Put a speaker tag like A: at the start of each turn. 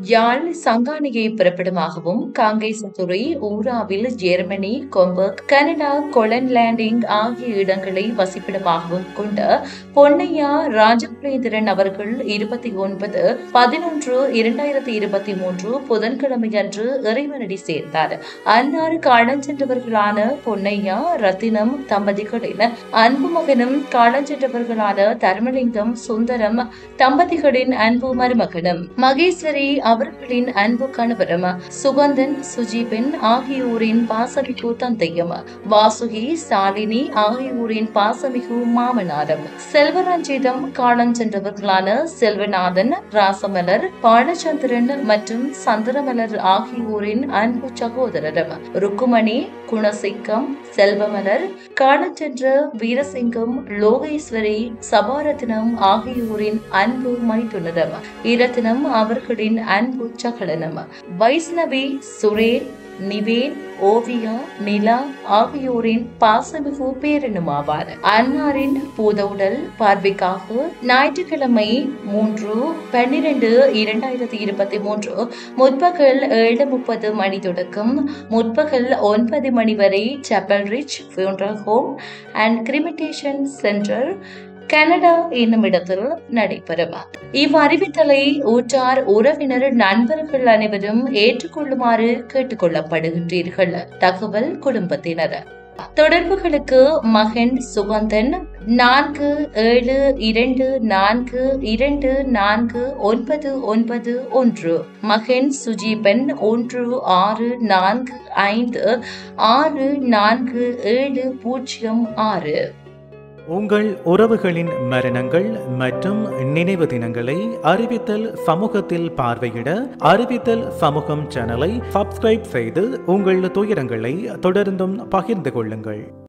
A: யாழ் சங்கானியை பிறப்பிடமாகவும் காங்கேசத்துறை ஊராவில் ஜெர்மனி கொம்பர்க் கனடா ஹொலண்ட் லேண்டிங் ஆகிய இடங்களை வசிப்பிடமாகவும் கொண்ட பொன்னையா ராஜகுலேந்திரன் அவர்கள் 29/11/2023 புதன்கிழமையன்று இறைவனடி சேர்ந்தார். அன்னாறு காலஞ்சென்றவர்களான பொன்னையா ரத்தினம் தம்பதிகளின் அன்பு மகனும் காலஞ்சென்றவர்களான தர்மலிங்கம் சுந்தரம் தம்பதிகளின் அன்பு மருமகனும் மகேஸ்வரி அவர்களின் அன்பு கணவரும் சுகந்தன் சுஜீபன் ஆகியோரின் பாசமிகு தந்தையும் வாசுகி சாலினி ஆகியோரின் பாசமிகு மாமனாரும் செல்வரஞ்சிதம் காலம் சென்றவர்களான செல்வநாதன் ராசமலர் பாலச்சந்திரன் மற்றும் சந்திரமலர் ஆகியோரின் அன்பு சகோதரரும் ருக்குமணி குணசிங்கம் செல்வமலர் காலச்சென்ற வீரசிங்கம் லோகேஸ்வரி சபாரத்னம் ஆகியோரின் அன்பு மைத்துனரும் இரத்தினம் அவர்களின் அன்பு சகலனம் வைஷ்ணவி சுரேல் நிவேன் ஓவியா நிலா ஆகியோரின் பாசமிகு பேரனுமாவார். அன்னாரின் பூதவுடல் பார்வைக்காக ஞாயிற்றுக்கிழமை 3/12/2023 முற்பகல் 7:30 மணி தொடக்கம் முற்பகல் 9 மணி வரை Chapel Ridge funeral home and cremation centre Canada என்னும் இடத்தில் நடைபெறும். இவ்வறிவித்தலை ஊற்றார் உறவினர் நண்பர்கள் அனைவரும் ஏற்றுக்கொள்ளுமாறு கேட்டுக் கொள்ளப்படுகின்றீர்கள். தகவல் குடும்பத்தினர். தொடர்புகளுக்கு மகன் சுகந்தன் 4724249991 மகன் சுஜீபன் 1645647006.
B: உங்கள் உறவுகளின் மரணங்கள் மற்றும் நினைவு தினங்களை அறிவித்தல் சமூகத்தில் பார்வையிட அறிவித்தல் சமூகம் சேனலை சப்ஸ்கிரைப் செய்து உங்கள் துயரங்களை தொடர்ந்தும் பகிர்ந்து கொள்ளுங்கள்.